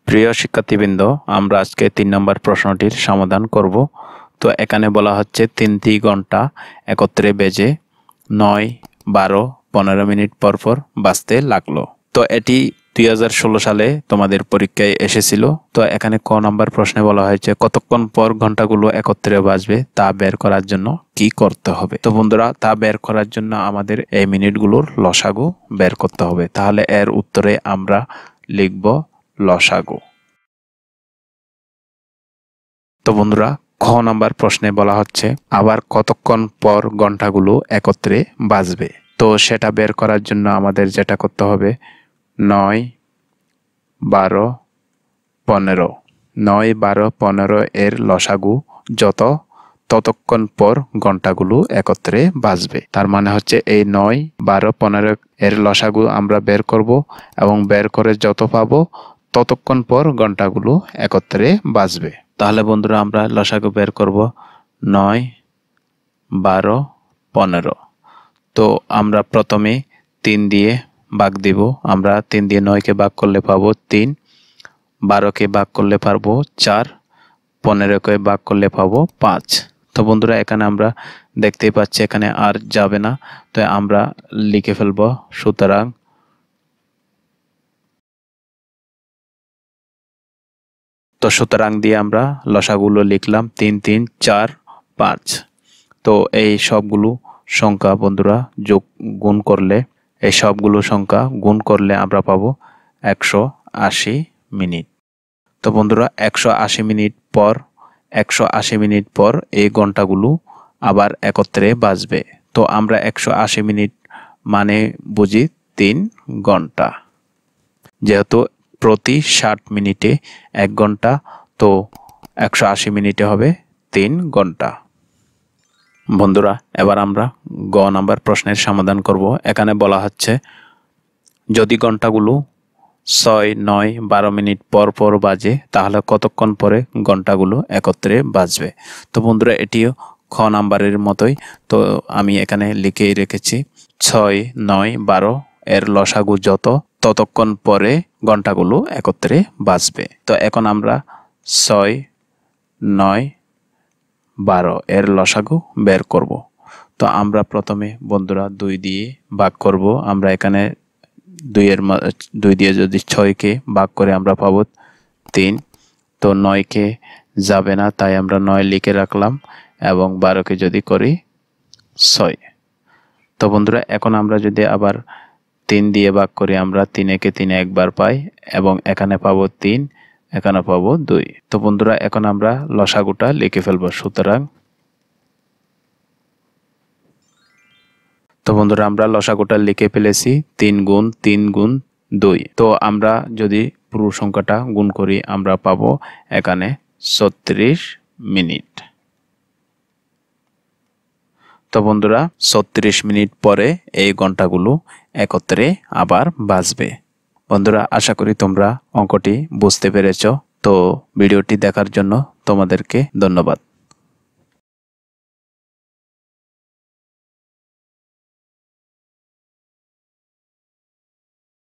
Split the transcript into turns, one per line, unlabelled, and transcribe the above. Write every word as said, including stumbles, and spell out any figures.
প্রিয় শিক্ষার্থীবৃন্দ, আমরা আজকে তিন নম্বর প্রশ্নটির সমাধান করব। তো এখানে বলা হচ্ছে তিনটি ঘন্টা একত্রে বেজে নয় বারো পনেরো মিনিট পর পর বাজতে লাগলো। তো এটি দুই হাজার ষোলো সালে তোমাদের পরীক্ষায় এসেছিল। তো এখানে ক নম্বর প্রশ্নে বলা হয়েছে কতক্ষণ পর ঘন্টাগুলো একত্রে বাজবে তা বের করার জন্য কি করতে হবে। তো বন্ধুরা, তা বের করার জন্য আমাদের এই মিনিটগুলোর লসাগু বের করতে হবে। তাহলে এর উত্তরে আমরা লিখব লসাগু। তো বন্ধুরা, খ নাম্বার প্রশ্নে বলা হচ্ছে আবার কতক্ষণ পর ঘন্টাগুলো একত্রে বাজবে। তো সেটা বের করার জন্য আমাদের যেটা করতে হবে নয় বারো পনেরো নয় বারো পনেরো এর লসাগু যত ততক্ষণ পর ঘন্টাগুলো একত্রে বাজবে। তার মানে হচ্ছে এই নয় বারো পনেরো এর লসাগু আমরা বের করব এবং বের করে যত পাবো ততক্ষণ পর ঘন্টাগুলো একত্রে বাজবে। তাহলে বন্ধুরা, আমরা লসাগু বের করব নয় বারো পনেরো। তো আমরা প্রথমে তিন দিয়ে ভাগ দিব। আমরা তিন দিয়ে নয়কে ভাগ করলে পাবো তিন, বারোকে ভাগ করলে পারবো চার, পনেরোকে ভাগ করলে পাবো পাঁচ। তো বন্ধুরা, এখানে আমরা দেখতেই পাচ্ছি এখানে আর যাবে না, তো আমরা লিখে ফেলবো সুতরাং তো সুতরাং দিয়ে আমরা লসাগুলো লিখলাম তিন তিন চার পাঁচ। তো এই সবগুলো সংখ্যা বন্ধুরা যোগ গুণ করলে এই সবগুলো সংখ্যা গুণ করলে আমরা পাবো একশো আশি মিনিট। তো বন্ধুরা, একশো আশি মিনিট পর একশো আশি মিনিট পর এই ঘন্টাগুলো আবার একত্রে বাজবে। তো আমরা একশো আশি মিনিট মানে বুঝি তিন ঘন্টা। যেহেতু প্রতি ষাট মিনিটে এক ঘন্টা, তো একশো আশি মিনিটে হবে তিন ঘন্টা। বন্ধুরা, এবার আমরা গ নাম্বার প্রশ্নের সমাধান করব। এখানে বলা হচ্ছে যদি ঘন্টাগুলো ছয় নয় বারো মিনিট পর পর বাজে তাহলে কতক্ষণ পরে ঘন্টাগুলো একত্রে বাজবে। তো বন্ধুরা, এটিও খ নাম্বারের মতোই। তো আমি এখানে লিখেই রেখেছি ছয় নয় বারো এর লসাগু যত ততক্ষণ পরে ঘন্টাগুলো একত্রে বাজবে। তো এখন আমরা ছয় নয় বারো এর লসাগু বের করব। তো আমরা প্রথমে বন্ধুরা দুই দিয়ে ভাগ করব। আমরা এখানে দুইয়ের দুই দিয়ে যদি ছয়কে ভাগ করে আমরা পাবো তিন। তো নয়কে যাবে না, তাই আমরা নয় লিখে রাখলাম এবং বারোকে যদি করি ছয়। তো বন্ধুরা, এখন আমরা যদি আবার তিন দিয়ে ভাগ করি আমরা তিনেকে তিনে একবার পাই এবং এখানে পাবো তিন, এখানে পাবো দুই। তো বন্ধুরা, এখন আমরা লসাগুটা লিখে ফেলবো সুতরাং তো বন্ধুরা, আমরা লসাগুটা লিখে ফেলেছি তিন গুণ তিন গুণ দুই। তো আমরা যদি পুরো সংখ্যাটা গুণ করি আমরা পাবো এখানে ছত্রিশ মিনিট। তো বন্ধুরা, ছত্রিশ মিনিট পরে এই ঘন্টাগুলো একত্রে আবার বাজবে। বন্ধুরা, আশা করি তোমরা অঙ্কটি বুঝতে পেরেছ। তো ভিডিওটি দেখার জন্য তোমাদেরকে ধন্যবাদ।